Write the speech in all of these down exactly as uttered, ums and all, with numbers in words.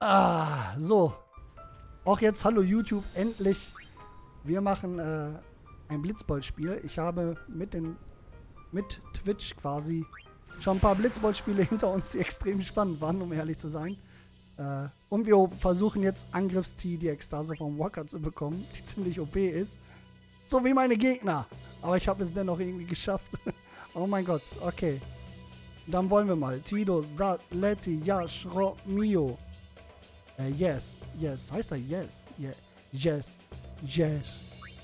Ah, so. Auch jetzt, hallo YouTube, endlich. Wir machen äh, ein Blitzball-Spiel. Ich habe mit, den, mit Twitch quasi schon ein paar Blitzball-Spiele hinter uns, die extrem spannend waren, um ehrlich zu sein. Äh, und wir versuchen jetzt Angriffs-T, die Ekstase vom Walker zu bekommen, die ziemlich O P ist. So wie meine Gegner. Aber ich habe es dennoch irgendwie geschafft. Oh mein Gott, okay. Dann wollen wir mal. Tidos, Dat, Letty, Yash, Ro, Mio. Äh, yes, yes. Heißt er yes? Yeah. Yes, yes.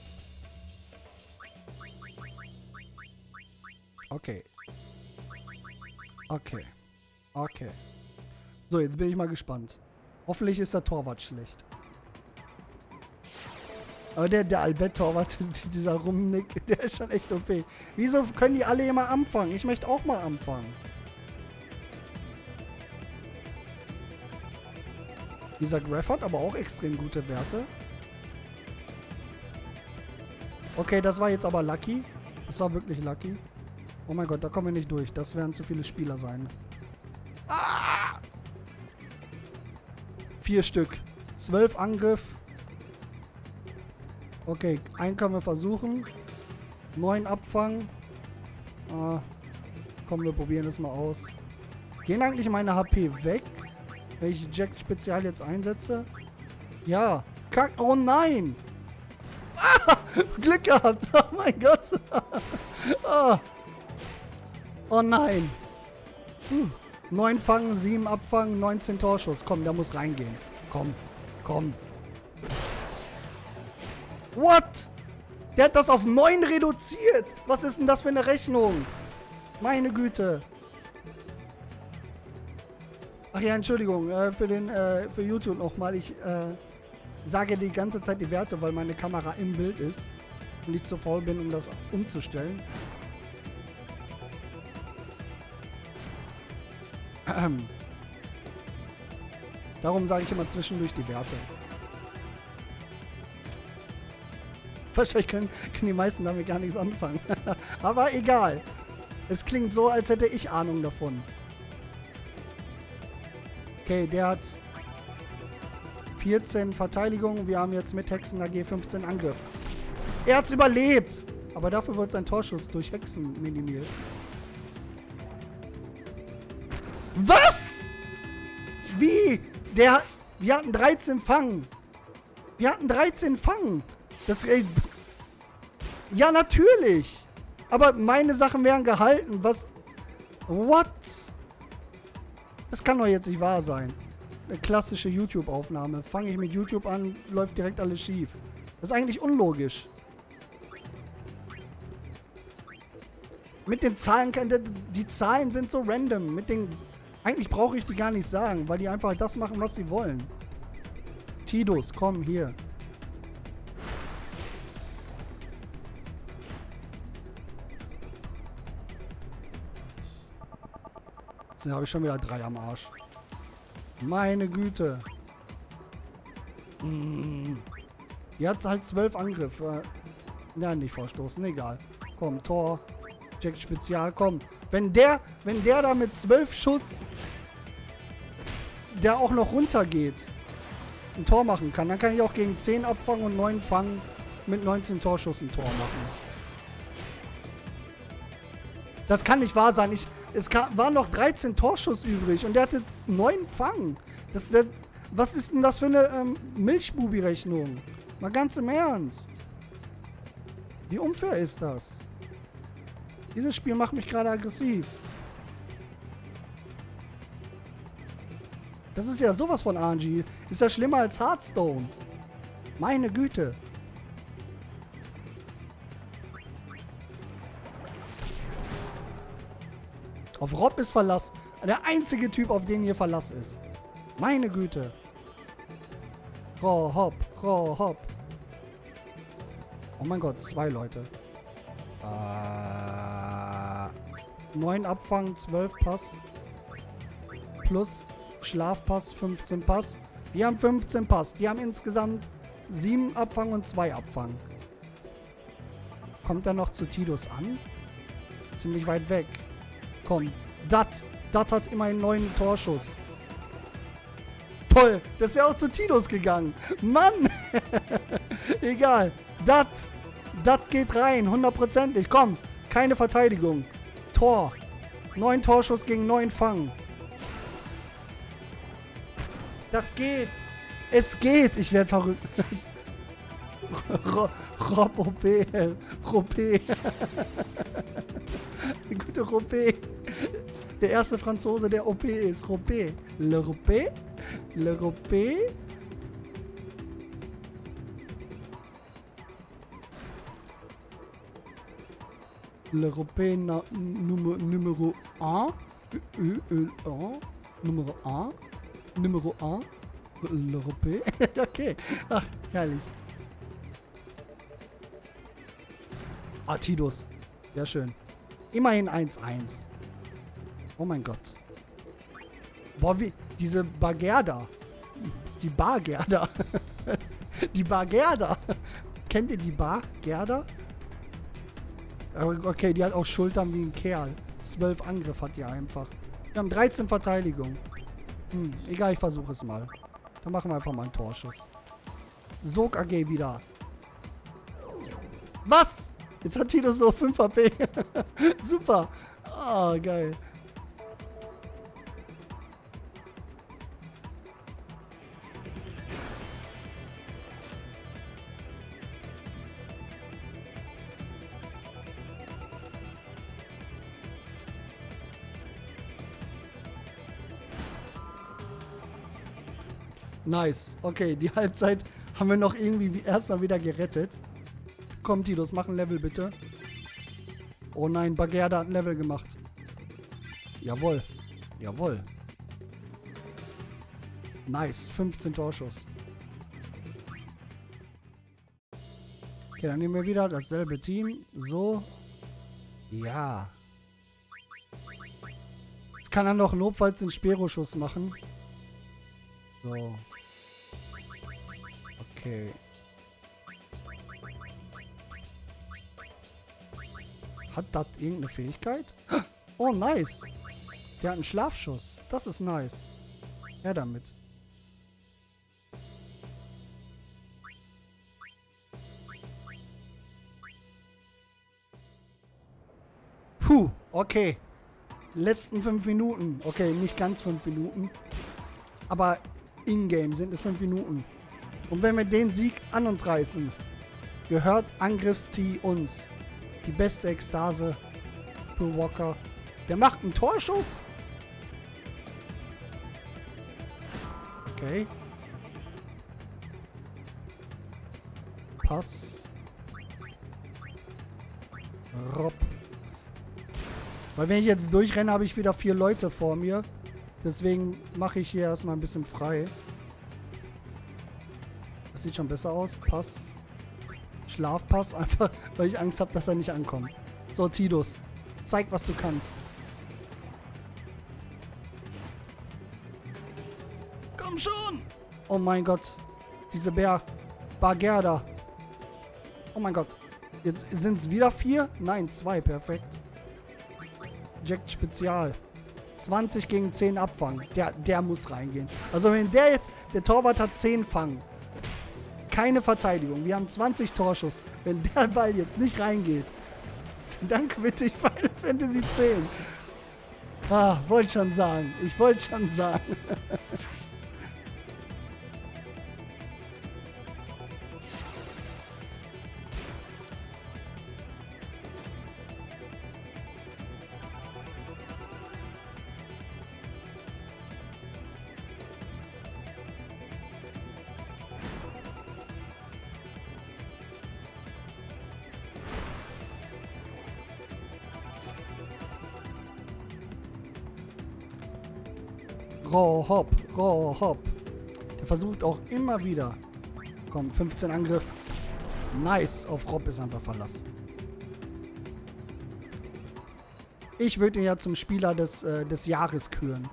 Okay. Okay. Okay. So, jetzt bin ich mal gespannt. Hoffentlich ist der Torwart schlecht. Aber der, der Albert-Torwart, dieser Rumnick, der ist schon echt O P. Wieso können die alle immer anfangen? Ich möchte auch mal anfangen. Dieser Graf hat aber auch extrem gute Werte. Okay, das war jetzt aber lucky. Das war wirklich lucky. Oh mein Gott, da kommen wir nicht durch. Das werden zu viele Spieler sein. Ah! Vier Stück. Zwölf Angriff. Okay, einen können wir versuchen. Neun Abfang. Ah, komm, wir probieren das mal aus. Gehen eigentlich meine H P weg, wenn ich Jack Spezial jetzt einsetze? Ja. Kack. Oh nein! Ah! Glück gehabt! Oh mein Gott! Oh, oh nein! Uh. neun Fangen, sieben Abfangen, neunzehn Torschuss. Komm, der muss reingehen. Komm, komm. What? Der hat das auf neun reduziert. Was ist denn das für eine Rechnung? Meine Güte. Ach ja, Entschuldigung, äh, für, den, äh, für YouTube nochmal. Ich äh, sage die ganze Zeit die Werte, weil meine Kamera im Bild ist und ich zu faul bin, um das umzustellen. Ähm. Darum sage ich immer zwischendurch die Werte. Wahrscheinlich können, können die meisten damit gar nichts anfangen. Aber egal. Es klingt so, als hätte ich Ahnung davon. Okay, der hat vierzehn Verteidigung. Wir haben jetzt mit Hexen A G fünfzehn Angriff. Er hat's überlebt. Aber dafür wird sein Torschuss durch Hexen minimiert. Was? Wie? Der, wir hatten dreizehn Fangen. Wir hatten dreizehn Fangen. Das, äh, ja, natürlich. Aber meine Sachen wären gehalten. Was? What? Das kann doch jetzt nicht wahr sein. Eine klassische YouTube-Aufnahme. Fange ich mit YouTube an, läuft direkt alles schief. Das ist eigentlich unlogisch. Mit den Zahlen, die Zahlen sind so random. Mit den, eigentlich brauche ich die gar nicht sagen, weil die einfach das machen, was sie wollen. Tidos, komm, hier. Jetzt habe ich schon wieder drei am Arsch. Meine Güte. Mm. Die hat halt zwölf Angriff. Ja, nicht vorstoßen, egal. Komm, Tor. Jack Spezial, komm. Wenn der, wenn der da mit zwölf Schuss der auch noch runtergeht, ein Tor machen kann, dann kann ich auch gegen zehn abfangen und neun fangen mit neunzehn Torschuss ein Tor machen. Das kann nicht wahr sein. Ich, es kam, waren noch dreizehn Torschuss übrig und der hatte neun Fangen. Das, das, was ist denn das für eine ähm, Milchbubi-Rechnung? Mal ganz im Ernst. Wie unfair ist das? Dieses Spiel macht mich gerade aggressiv. Das ist ja sowas von R N G. Ist ja schlimmer als Hearthstone. Meine Güte. Auf Rob ist Verlass. Der einzige Typ, auf den hier Verlass ist. Meine Güte. Ro, hopp, ro, hopp. Oh mein Gott, zwei Leute. Äh, neun Abfang, zwölf Pass. Plus Schlafpass, fünfzehn Pass. Wir haben fünfzehn Pass. Die haben insgesamt sieben Abfang und zwei Abfang. Kommt er noch zu Tidos an? Ziemlich weit weg. Komm, Dat. Dat hat immerhin neun Torschuss. Toll, das wäre auch zu Tinos gegangen. Mann. Egal. Das, das geht rein, hundertprozentig. Komm, keine Verteidigung. Tor. Neun Torschuss gegen neun Fang. Das geht. Es geht. Ich werde verrückt. Rob O P. Robé. Gute Robé. Der erste Franzose, der O P ist. Robé. Le Robé. Le Robé. Le Robé na, numero, numero un. Numero un. Numero un. Le Robé. Okay. Ach, herrlich. Ah, Tidus. Sehr schön. Immerhin eins eins. Oh mein Gott. Boah, wie... Diese Bagerda. Die Bargerda. Die Bargerda. Kennt ihr die Bargerda? Okay, die hat auch Schultern wie ein Kerl. zwölf Angriff hat die einfach. Wir haben dreizehn Verteidigung. Hm, egal, ich versuche es mal. Dann machen wir einfach mal einen Torschuss. Sog A G wieder. Was? Jetzt hat Tino so fünf H P. Super. Ah, oh, geil. Nice. Okay, die Halbzeit haben wir noch irgendwie erstmal wieder gerettet. Komm, Tidus, mach ein Level bitte. Oh nein, Bagerda hat ein Level gemacht. Jawohl. Jawohl. Nice. fünfzehn Torschuss. Okay, dann nehmen wir wieder dasselbe Team. So. Ja. Jetzt kann er noch notfalls den Spero-Schuss machen. So. Okay. Hat das irgendeine Fähigkeit? Oh, nice. Der hat einen Schlafschuss. Das ist nice. Ja, damit. Puh, okay. Letzten fünf Minuten. Okay, nicht ganz fünf Minuten. Aber in-game sind es fünf Minuten. Und wenn wir den Sieg an uns reißen, gehört Angriffstee uns. Die beste Ekstase für Walker. Der macht einen Torschuss. Okay. Pass. Rob. Weil wenn ich jetzt durchrenne, habe ich wieder vier Leute vor mir. Deswegen mache ich hier erstmal ein bisschen frei. Das sieht schon besser aus. Pass. Schlafpass. Einfach, weil ich Angst habe, dass er nicht ankommt. So, Tidus. Zeig, was du kannst. Komm schon! Oh mein Gott. Diese Bär. Bagerda. Oh mein Gott. Jetzt sind es wieder vier? Nein, zwei. Perfekt. Jack Spezial. zwanzig gegen zehn Abfang. Der, der muss reingehen. Also wenn der jetzt... Der Torwart hat zehn Fang. Keine Verteidigung. Wir haben zwanzig Torschuss. Wenn der Ball jetzt nicht reingeht, dann quitte ich Final Fantasy zehn. Ah, wollte schon sagen. Ich wollte schon sagen. Rob, Rob. Der versucht auch immer wieder. Komm, fünfzehn Angriff. Nice. Auf Rob ist einfach Verlass. Ich würde ihn ja zum Spieler des, äh, des Jahres küren.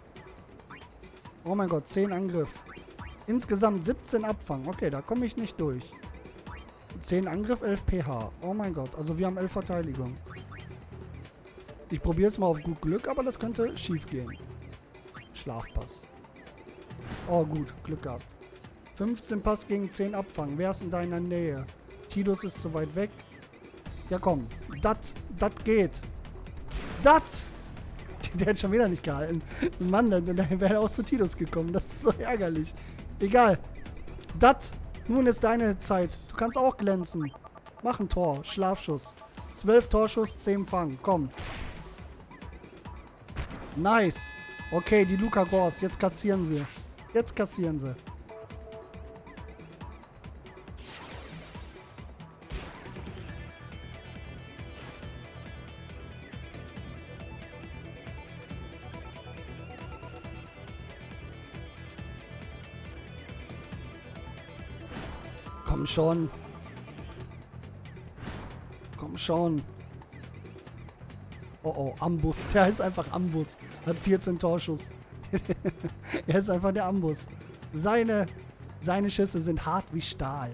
Oh mein Gott, zehn Angriff. Insgesamt siebzehn Abfang. Okay, da komme ich nicht durch. zehn Angriff, elf P H. Oh mein Gott, also wir haben elf Verteidigung. Ich probiere es mal auf gut Glück, aber das könnte schief gehen. Schlafpass. Oh, gut. Glück gehabt. fünfzehn Pass gegen zehn abfangen. Wer ist in deiner Nähe? Tidus ist zu weit weg. Ja, komm. Dat, dat geht. Dat! Der hat schon wieder nicht gehalten. Mann, dann, dann wäre er auch zu Tidus gekommen. Das ist so ärgerlich. Egal. Dat. Nun ist deine Zeit. Du kannst auch glänzen. Mach ein Tor. Schlafschuss. zwölf Torschuss, zehn Fang. Komm. Nice. Okay, die Luca Gors. Jetzt kassieren sie. Jetzt kassieren sie. Komm schon. Komm schon. Oh oh, Ambus. Der ist einfach Ambus. Hat vierzehn Torschuss. Er ist einfach der Ambus. Seine, seine Schüsse sind hart wie Stahl.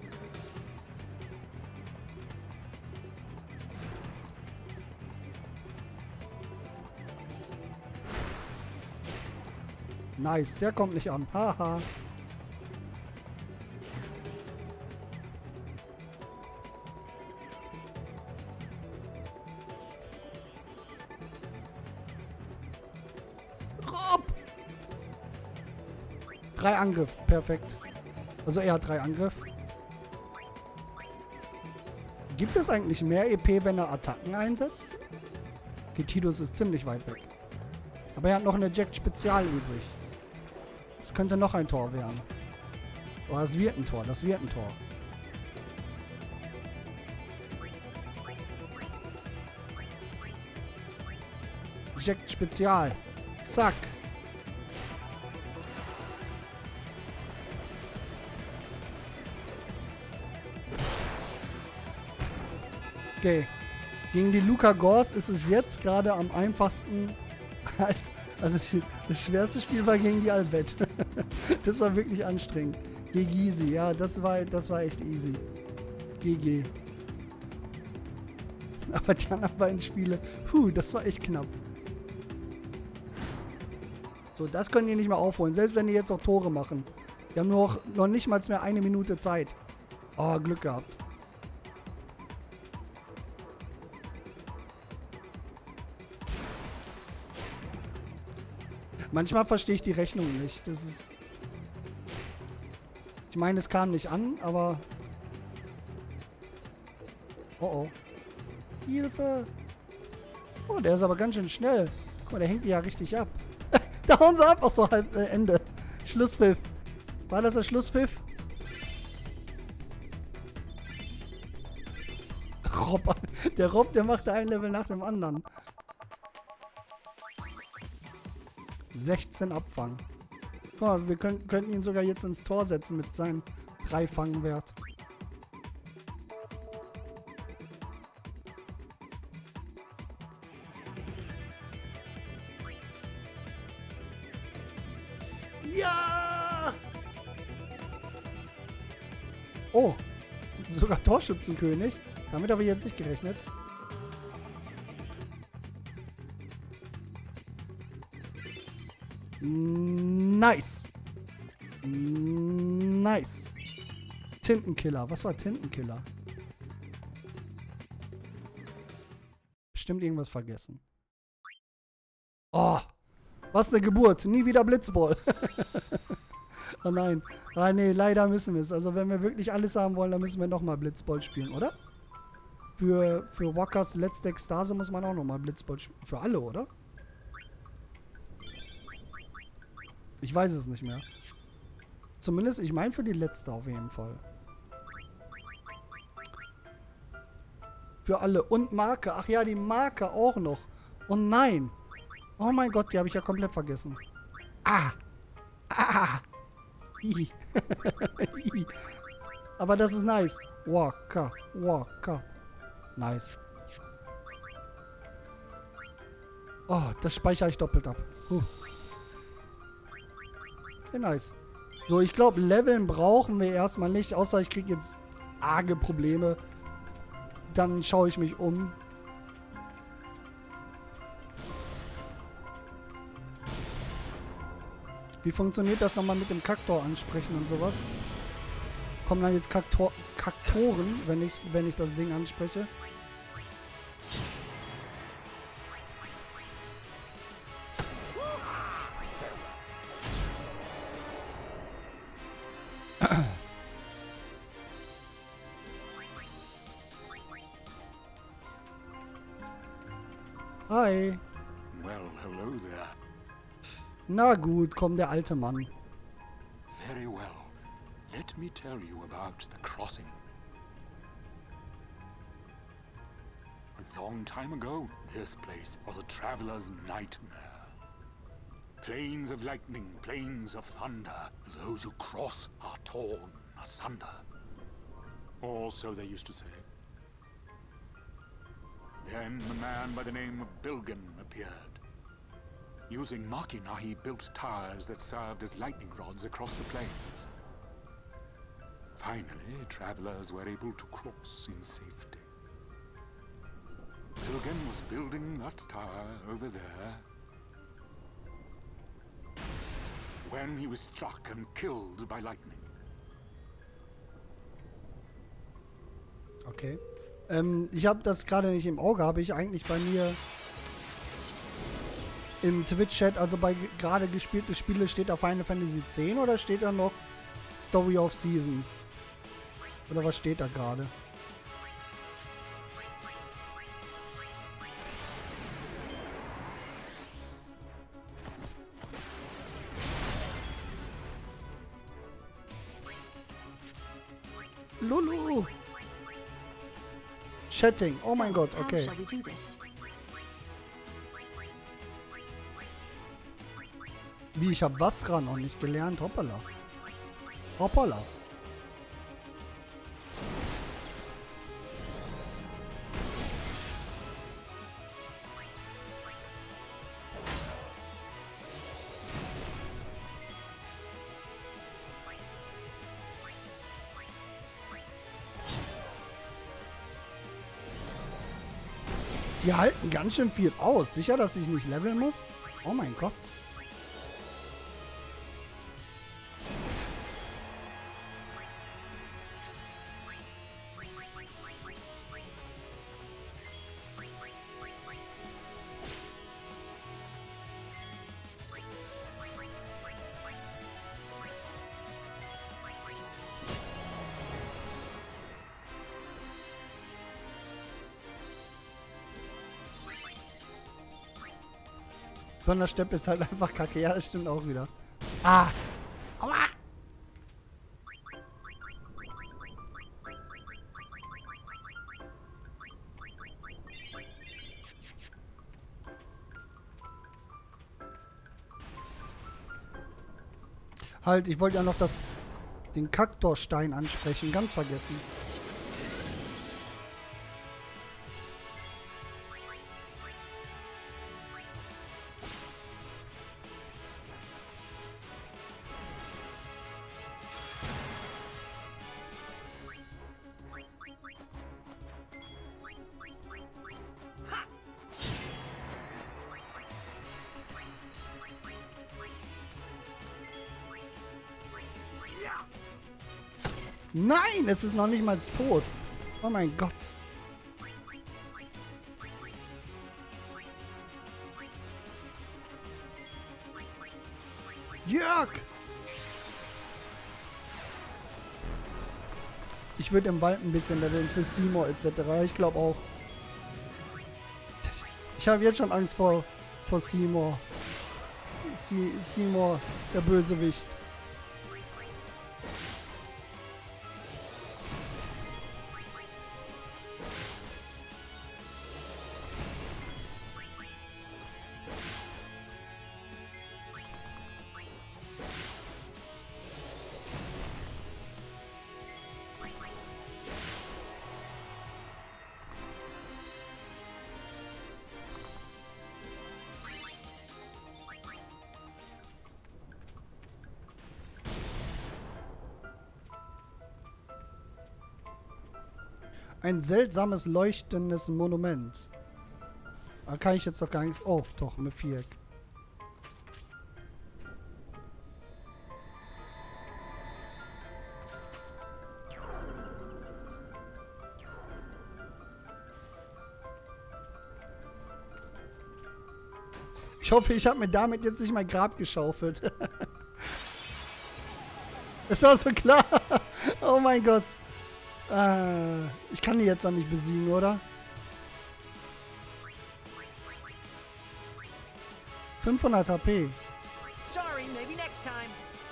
Nice, der kommt nicht an. Haha. Drei Angriff, perfekt. Also er hat drei Angriff. Gibt es eigentlich mehr E P, wenn er Attacken einsetzt? Okay, Tidus ist ziemlich weit weg. Aber er hat noch eine Eject Spezial übrig. Das könnte noch ein Tor werden. Oh, das wird ein Tor, das wird ein Tor. Eject Spezial. Zack. Okay. Gegen die Luca Gors ist es jetzt gerade am einfachsten als... Also die, das schwerste Spiel war gegen die Albet. Das war wirklich anstrengend. Gegen easy, ja, das war, das war echt easy. G G. Aber die anderen beiden Spiele, puh, das war echt knapp. So, das können die nicht mehr aufholen, selbst wenn die jetzt noch Tore machen. Wir haben noch, noch nicht mal mehr eine Minute Zeit. Oh, Glück gehabt. Manchmal verstehe ich die Rechnung nicht. Das ist... Ich meine, es kam nicht an, aber... Oh oh. Hilfe! Oh, der ist aber ganz schön schnell. Guck mal, der hängt die ja richtig ab. Da hauen sie ab! Ach so, halb äh, Ende. Schlusspfiff. War das der Schlusspfiff? Rob, der Rob, der macht ein Level nach dem anderen. sechzehn Abfang. Guck mal, wir können, könnten ihn sogar jetzt ins Tor setzen mit seinem drei Fangwert. Ja! Oh, sogar Torschützenkönig. Damit habe ich jetzt nicht gerechnet. Nice. Nice. Tintenkiller. Was war Tintenkiller? Bestimmt irgendwas vergessen. Oh. Was eine Geburt. Nie wieder Blitzball. Oh nein. Ah nee, leider müssen wir es. Also wenn wir wirklich alles haben wollen, dann müssen wir nochmal Blitzball spielen, oder? Für, für Walkers letzte Ekstase muss man auch nochmal Blitzball spielen. Für alle, oder? Ich weiß es nicht mehr. Zumindest, ich meine für die letzte auf jeden Fall. Für alle. Und Marke. Ach ja, die Marke auch noch. Oh nein. Oh mein Gott, die habe ich ja komplett vergessen. Ah. Ah. I. I. Aber das ist nice. Walker. Walker. Nice. Oh, das speichere ich doppelt ab. Huh. Okay, nice. So, ich glaube, Leveln brauchen wir erstmal nicht, außer ich kriege jetzt arge Probleme. Dann schaue ich mich um. Wie funktioniert das nochmal mit dem Kaktor ansprechen und sowas? Kommen dann jetzt Kaktor Kaktoren, wenn ich, wenn ich das Ding anspreche? Hi. Well, hello there. Na gut, komm, der alte Mann. Very well. Let me tell you about the crossing. A long time ago, this place was a traveler's nightmare. Plains of lightning, plains of thunder. Those who cross are torn asunder. Or so they used to say. Then a man by the name of Bilgen appeared. Using Machina, he built towers that served as lightning rods across the plains. Finally, travelers were able to cross in safety. Bilgen was building that tower over there when he was struck and killed by lightning. Okay. Ähm, ich habe das gerade nicht im Auge. Habe ich eigentlich bei mir im Twitch-Chat, also bei gerade gespielte Spiele, steht da Final Fantasy X oder steht da noch Story of Seasons? Oder was steht da gerade? Lulu! Chatting. Oh mein Gott, okay. Wie, ich hab was ran und nicht gelernt? Hoppala. Hoppala. Die halten ganz schön viel aus. Sicher, dass ich nicht leveln muss? Oh mein Gott. Donnersteppe ist halt einfach kacke. Ja, das stimmt auch wieder. Ah! Aua! Halt, ich wollte ja noch das, den Kaktorstein ansprechen. Ganz vergessen. Nein, es ist noch nicht mal tot. Oh mein Gott. Jörg! Ich würde im Wald ein bisschen leveln für Seymour et cetera. Ich glaube auch. Ich habe jetzt schon Angst vor, vor Seymour. Se Seymour, der Bösewicht. Ein seltsames, leuchtendes Monument. Da kann ich jetzt doch gar nichts... Oh, doch, mit Viereck. hoffe, ich habe mir damit jetzt nicht mein Grab geschaufelt. Es war so klar. Oh mein Gott. Äh, ich kann die jetzt noch nicht besiegen, oder? fünfhundert H P. Sorry, maybe next time.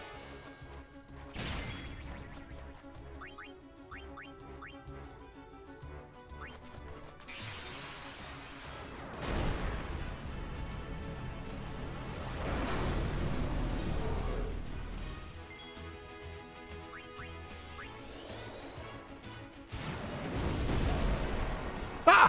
Ha!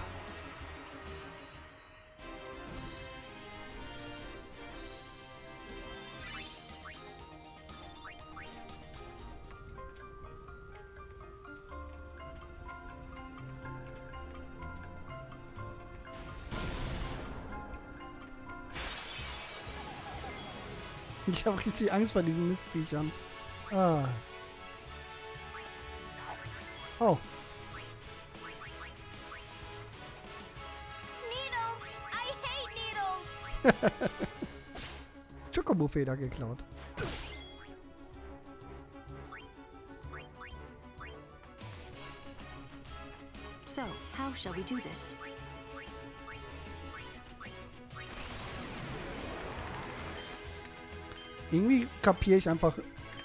Ich habe richtig Angst vor diesen Mistviechern. Ah. Oh. Needles! I hate needles! Chocobo-Feder geklaut. So, how shall we do this? Irgendwie kapiere ich einfach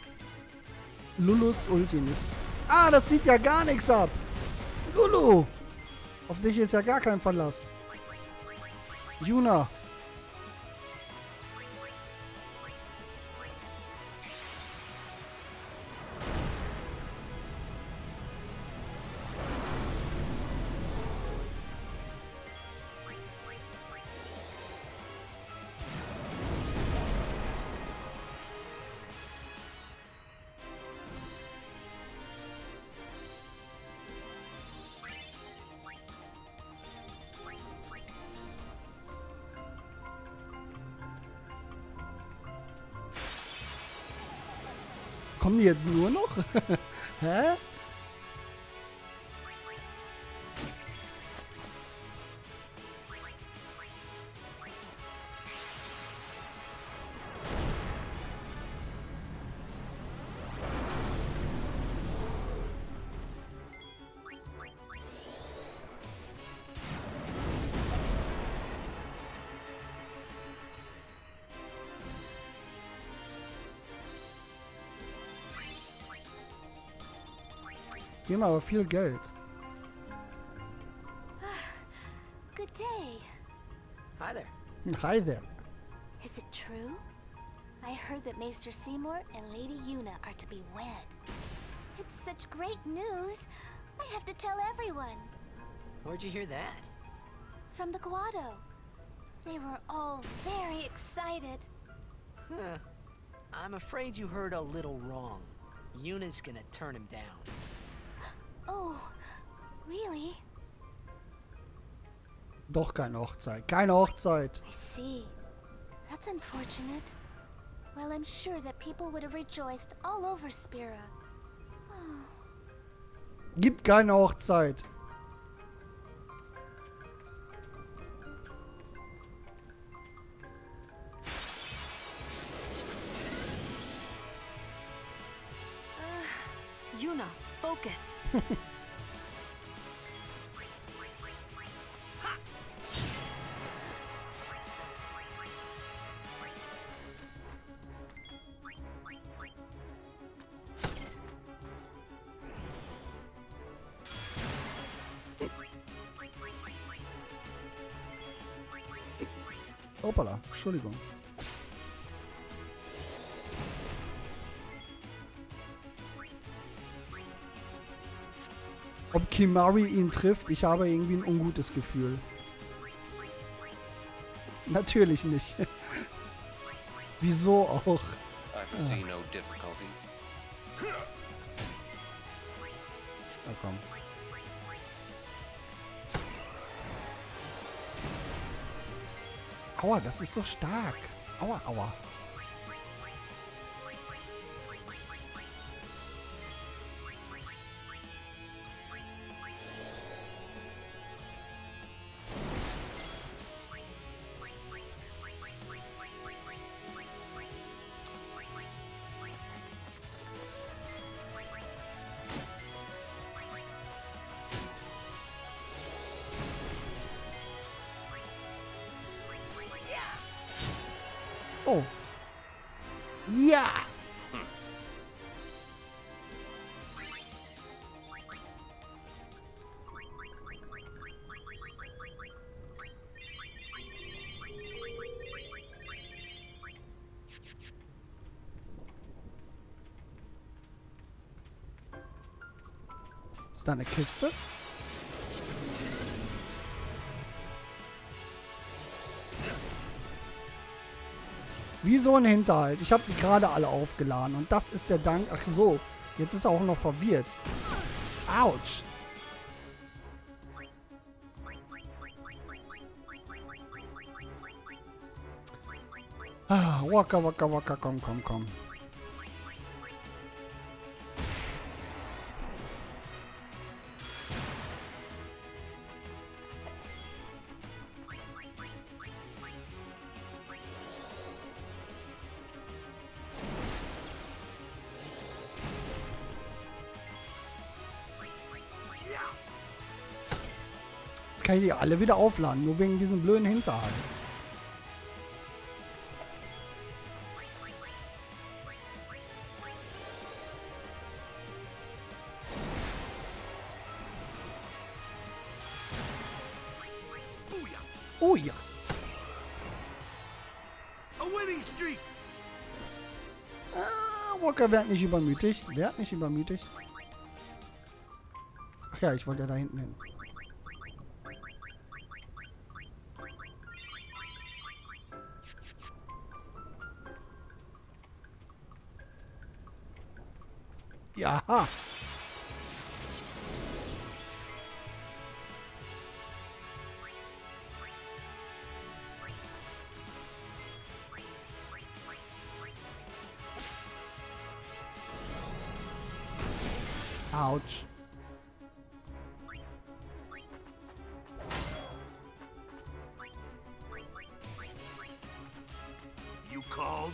Lulus Ulti nicht. Ah, das sieht ja gar nichts ab. Lulu! Auf dich ist ja gar kein Verlass. Yuna. Kommen die jetzt nur noch? Hä? Geben aber viel Geld. Good day. Hi there. Hi there. Is it true? I heard that Maester Seymour and Lady Yuna are to be wed. It's such great news. I have to tell everyone. Where'd you hear that? From the Guado. They were all very excited. Huh. I'm afraid you heard a little wrong. Yuna's gonna turn him down. Oh, really? Doch keine Hochzeit. Keine Hochzeit. I see. That's unfortunate. Well, I'm sure that people would have rejoiced all over Spira. Gibt keine Hochzeit. Yuna, focus. Hoppala, Entschuldigung. Ob Kimari ihn trifft, ich habe irgendwie ein ungutes Gefühl. Natürlich nicht. Wieso auch? I foresee no difficulty. Na komm. Aua, das ist so stark. Aua, aua. Ist da eine Kiste? Wieso ein Hinterhalt? Ich habe die gerade alle aufgeladen und das ist der Dank. Ach so, jetzt ist er auch noch verwirrt. Autsch. Ah, waka, waka, waka, komm, komm, komm. Jetzt kann ich die alle wieder aufladen, nur wegen diesem blöden Hinterhalt. Oh ja. Ah, Walker, werd nicht übermütig. Werd nicht übermütig. Ach ja, ich wollte ja da hinten hin. Ja. Ouch. You called?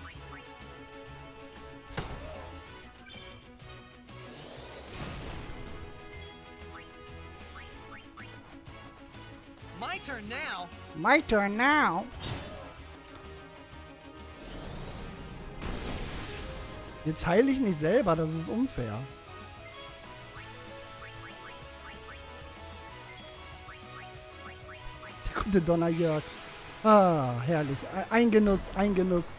My turn now. My turn now. Jetzt heile ich nicht selber, das ist unfair. Der gute Donnerjörg. Ah, herrlich. Ein Genuss, ein Genuss.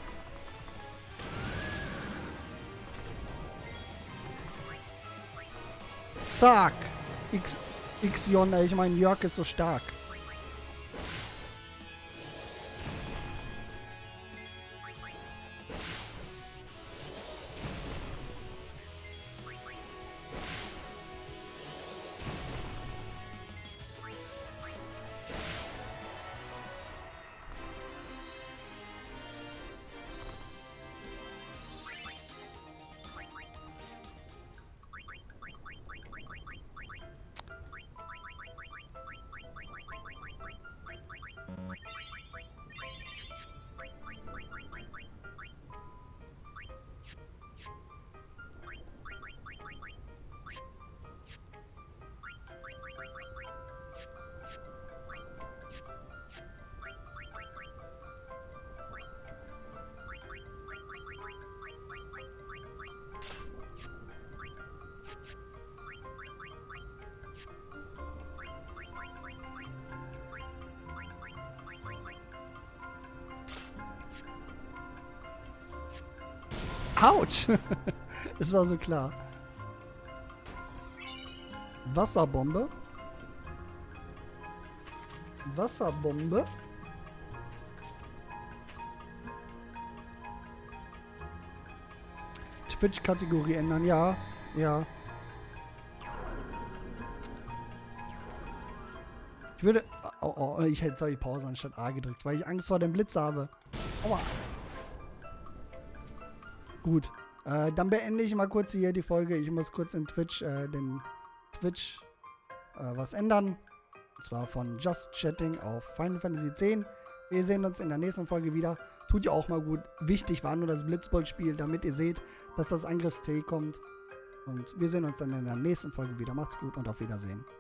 Zack. X, Xion, ey, ich meine, Jörg ist so stark. Autsch! Es war so klar. Wasserbombe. Wasserbombe. Twitch-Kategorie ändern. Ja, ja. Ich würde... Oh, oh, ich hätte jetzt die Pause anstatt A gedrückt, weil ich Angst vor dem Blitz habe. Aua. Gut, äh, dann beende ich mal kurz hier die Folge. Ich muss kurz in Twitch, äh, den Twitch äh, was ändern. Und zwar von Just Chatting auf Final Fantasy X. Wir sehen uns in der nächsten Folge wieder. Tut ja auch mal gut. Wichtig war nur das Blitzball-Spiel, damit ihr seht, dass das Angriffs-T kommt. Und wir sehen uns dann in der nächsten Folge wieder. Macht's gut und auf Wiedersehen.